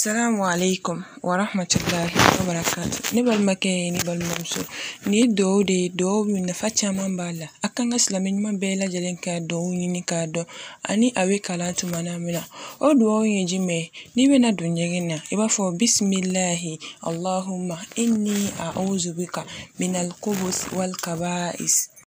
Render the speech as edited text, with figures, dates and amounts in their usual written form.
Assalamu alaikum wa rahmatullahi wa barakatuh. Ni balmakɛ ni balimamuso ni ye dugawu de ye dugawu min nafa caman b'a la a kan ka silamɛɲuman bɛɛ lajɛlen ka dugawu ɲini k'a dɔn ani a bɛ kalan tumana min na o dugawu ye jumɛn ye n'i bɛna don ɲɛgɛn na i b'a fɔ bisimilahi allahumma inni a'udhu bika minal khubus wal kaba'is